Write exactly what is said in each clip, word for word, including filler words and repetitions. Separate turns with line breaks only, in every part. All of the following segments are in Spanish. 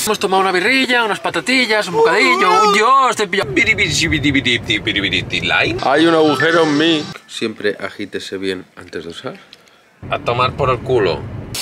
Hemos tomado una birrilla, unas patatillas, un bocadillo. ¡Un Dios! Te pillo. Hay un agujero en mí. Siempre agítese bien antes de usar. A tomar por el culo.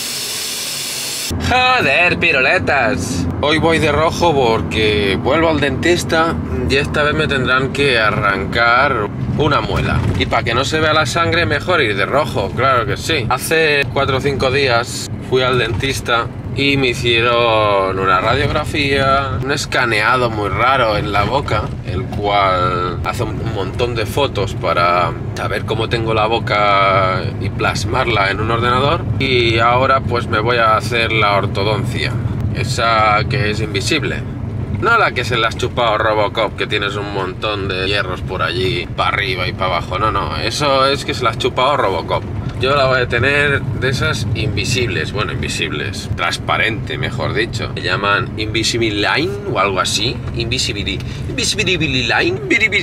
Joder, piroletas. Hoy voy de rojo porque vuelvo al dentista y esta vez me tendrán que arrancar una muela. Y para que no se vea la sangre, mejor ir de rojo, claro que sí. Hace cuatro o cinco días fui al dentista y me hicieron una radiografía, un escaneado muy raro en la boca, el cual hace un montón de fotos para saber cómo tengo la boca y plasmarla en un ordenador. Y ahora pues me voy a hacer la ortodoncia, esa que es invisible. No la que se la has chupado Robocop, que tienes un montón de hierros por allí, para arriba y para abajo. No, no, eso es que se la has chupado Robocop. Yo la voy a tener de esas invisibles, bueno, invisibles, transparente, mejor dicho. Se llaman Invisible Line o algo así. Invisibility. Invisibility Line.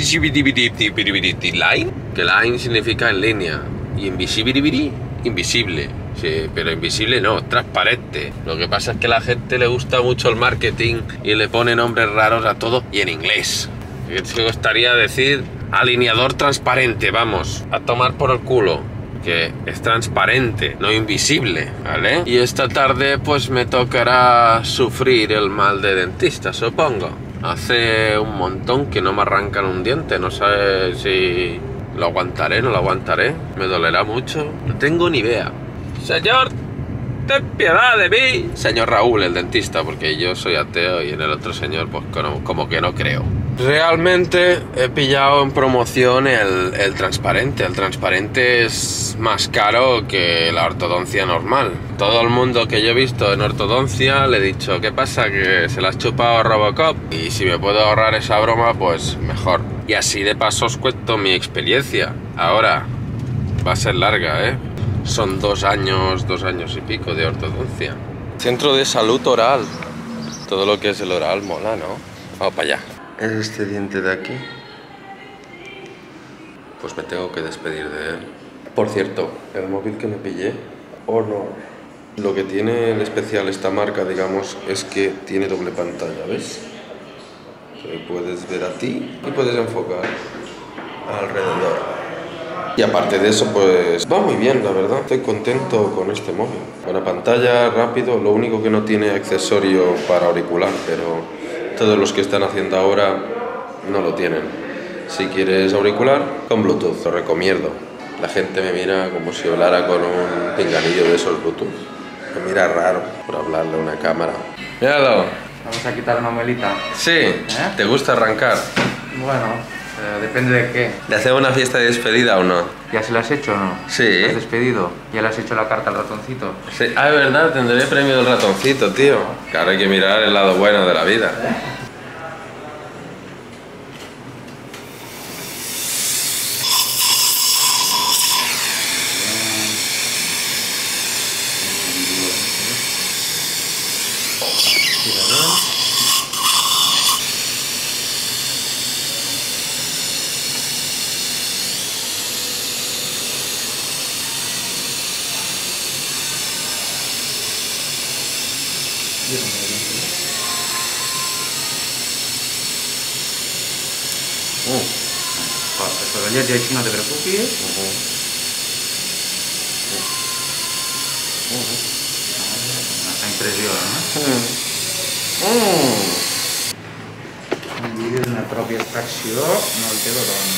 Invisibility Line. Que line significa en línea. Y Invisibility, invisible. Sí, pero invisible no, transparente. Lo que pasa es que a la gente le gusta mucho el marketing y le pone nombres raros a todo y en inglés. Me gustaría decir alineador transparente, vamos, a tomar por el culo. Que es transparente, no invisible, ¿vale? Y esta tarde pues me tocará sufrir el mal de dentista, supongo. Hace un montón que no me arrancan un diente, no sé si lo aguantaré, no lo aguantaré, me dolerá mucho, no tengo ni idea. Señor, ten piedad de mí. Señor Raúl, el dentista, porque yo soy ateo y en el otro señor pues como, como que no creo. Realmente he pillado en promoción el, el transparente. El transparente es más caro que la ortodoncia normal. Todo el mundo que yo he visto en ortodoncia le he dicho, ¿qué pasa? Que se la has chupado a Robocop. Y si me puedo ahorrar esa broma, pues mejor. Y así de paso os cuento mi experiencia. Ahora, va a ser larga, ¿eh? Son dos años, dos años y pico de ortodoncia. Centro de salud oral. Todo lo que es el oral mola, ¿no? Vamos para allá. Es este diente de aquí. Pues me tengo que despedir de él. Por cierto, el móvil que me pillé, oh no, lo que tiene el especial esta marca, digamos, es que tiene doble pantalla, ¿ves? Te puedes ver a ti y puedes enfocar alrededor. Y aparte de eso, pues va muy bien, la verdad. Estoy contento con este móvil. Buena pantalla, rápido. Lo único que no tiene accesorio para auricular, pero todos los que están haciendo ahora no lo tienen. Si quieres auricular, con Bluetooth, lo recomiendo. La gente me mira como si hablara con un pinganillo de esos Bluetooth. Me mira raro por hablarle a una cámara. Míralo.
Vamos a quitar una muelita.
Sí,
¿Eh?
¿Te gusta arrancar?
Bueno, eh, depende de qué.
¿Le hacemos una fiesta de despedida o no?
¿Ya se la has hecho o no?
Sí.
¿Te has despedido? ¿Ya le has hecho la carta al ratoncito?
Sí. Ah, es verdad, tendré premio del ratoncito, tío. Claro, hay que mirar el lado bueno de la vida.
¿Eh?
Uh.
Pero ya te he dicho, no te preocupes.
Uh-huh. Uh-huh.
Una impresión, ¿no?
Mm.
Un vídeo d'una pròpia extracció no el té tothom.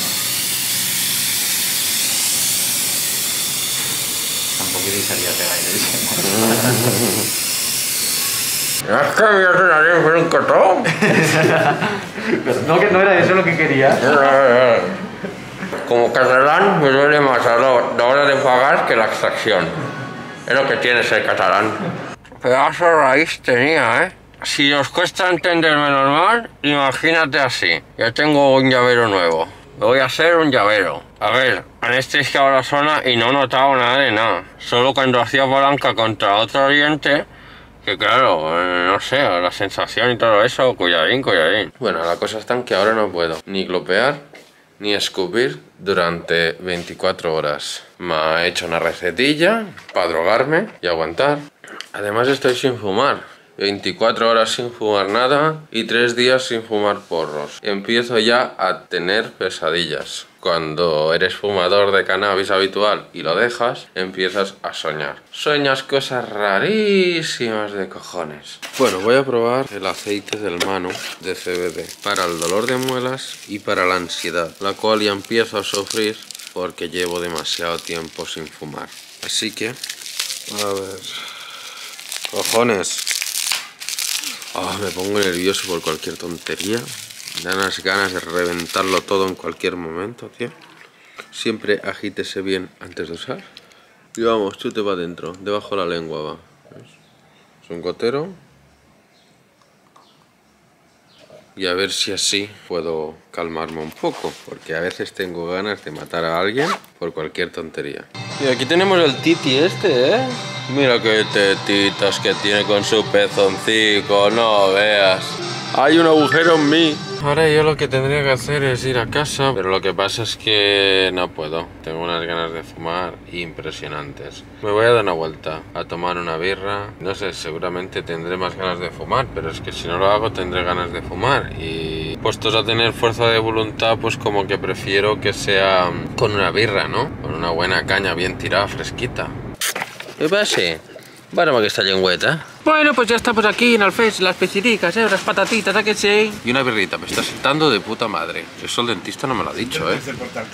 Tampoc hi deixaria fer gaire, diguem.
¿Has cambiado una vez por un cotón?
No, que no era eso lo que quería.
Como catalán me duele más a la hora de pagar que la extracción. Es lo que tiene ser catalán. Pedazo de raíz tenía, ¿eh? Si os cuesta entenderme normal, imagínate así. Ya tengo un llavero nuevo. Me voy a hacer un llavero. A ver, anestesiado la zona y no he notado nada de nada. Solo cuando hacía palanca contra otro diente, que claro, no sé, la sensación y todo eso, cuidadín, cuidadín. Bueno, la cosa está en que ahora no puedo ni glopear ni escupir durante veinticuatro horas. Me ha hecho una recetilla para drogarme y aguantar. Además estoy sin fumar. veinticuatro horas sin fumar nada y tres días sin fumar porros. Empiezo ya a tener pesadillas. Cuando eres fumador de cannabis habitual y lo dejas, empiezas a soñar. Sueñas cosas rarísimas de cojones. Bueno, voy a probar el aceite del Manu de C B D para el dolor de muelas y para la ansiedad, la cual ya empiezo a sufrir porque llevo demasiado tiempo sin fumar. Así que, a ver... ¡Cojones! Oh, me pongo nervioso por cualquier tontería. Me dan unas ganas de reventarlo todo en cualquier momento, tío. Siempre agítese bien antes de usar. Y vamos, chute para adentro. Debajo de la lengua va. ¿Ves? Es un gotero. Y a ver si así puedo calmarme un poco. Porque a veces tengo ganas de matar a alguien por cualquier tontería. Y aquí tenemos el titi este, ¿eh? Mira qué tetitas que tiene con su pezoncico, no veas. Hay un agujero en mí. Ahora yo lo que tendría que hacer es ir a casa, pero lo que pasa es que no puedo. Tengo unas ganas de fumar impresionantes. Me voy a dar una vuelta a tomar una birra. No sé, seguramente tendré más ganas de fumar, pero es que si no lo hago tendré ganas de fumar. Y puestos a tener fuerza de voluntad, pues como que prefiero que sea con una birra, ¿no? Con una buena caña bien tirada, fresquita. ¿Qué pasa? Bueno, que esta lengüeta. Bueno, pues ya estamos aquí en Alfés, las pechiricas, ¿eh? Unas patatitas, ¿a que sí? Y una birrita, me está sentando de puta madre. Eso el dentista no me lo ha dicho, ¿eh?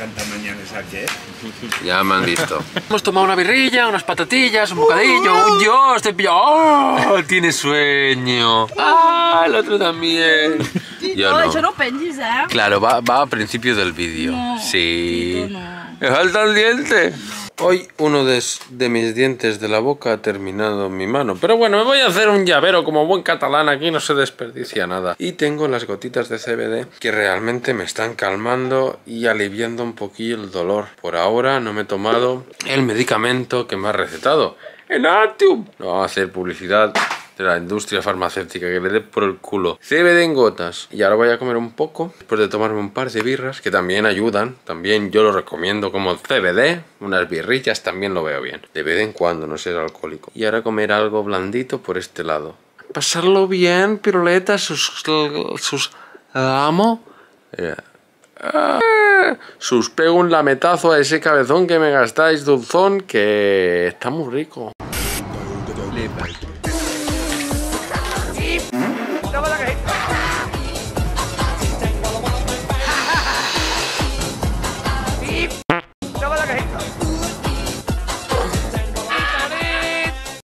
Ya me han visto. Hemos tomado una birrilla, unas patatillas, un bocadillo, un dios, te pillo. ¡Oh! Tiene sueño. ¡Ah! El otro también. Yo no.
Eso no pensis, ¿eh?
Claro, va, va a principio del vídeo.
No,
sí.
no.
Me falta el diente. Hoy uno de, de mis dientes de la boca ha terminado en mi mano. Pero bueno, me voy a hacer un llavero como buen catalán. Aquí no se desperdicia nada. Y tengo las gotitas de C B D que realmente me están calmando y aliviando un poquillo el dolor. Por ahora no me he tomado el medicamento que me ha recetado. Enatium. No vamos a hacer publicidad de la industria farmacéutica, que le dé por el culo. C B D en gotas. Y ahora voy a comer un poco después de tomarme un par de birras que también ayudan. También yo lo recomiendo como C B D. Unas birrillas también lo veo bien. De vez en cuando, no ser alcohólico. Y ahora comer algo blandito por este lado. Pasarlo bien, piruleta, sus... sus... amo. Yeah. Ah, sus pego un lametazo a ese cabezón que me gastáis, dulzón, que está muy rico.